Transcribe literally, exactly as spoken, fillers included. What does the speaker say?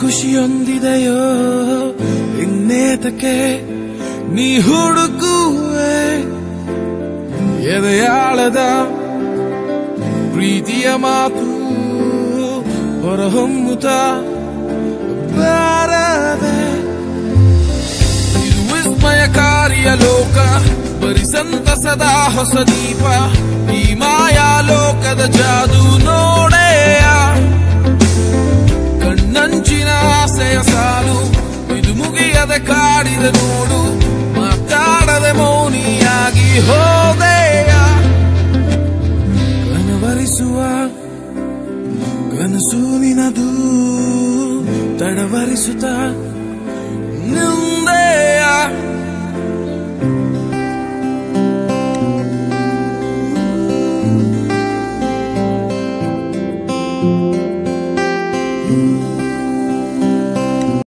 ಖುಷಿಯೊಂದಿದೆಯೋ ಇನ್ನೇತಕ್ಕೆ ನೀ ಹುಡುಕುವೆ ಎದೆಯಾಳದ ಪ್ರೀತಿಯ ಮಾತು ಹೊರಹೊಮ್ಮುತ್ತ ಬಾರದೆ ಇದು ವಿಸ್ಮಯಕಾರಿಯ ಲೋಕ ಬರಿ ಸಂತಸದ ಹೊಸ ದೀಪ ಈ ಮಾಯಾ ಲೋಕದ ಜಾದು ನೋಡೆಯ ಕಣ್ಣಂಚಿನ ಆಸೆಯ ಸಾಲು ಇದು ಮುಗಿಯದೆ ಕಾಡಿದ ನೋಡು ಮಾತಾಡದೆ ಮೌನಿಯಾಗಿ ಹೋದೆಯ ಕನವರಿಸುವ ಕನಸು ನಿನದು ತಡವರಿಸುತ್ತ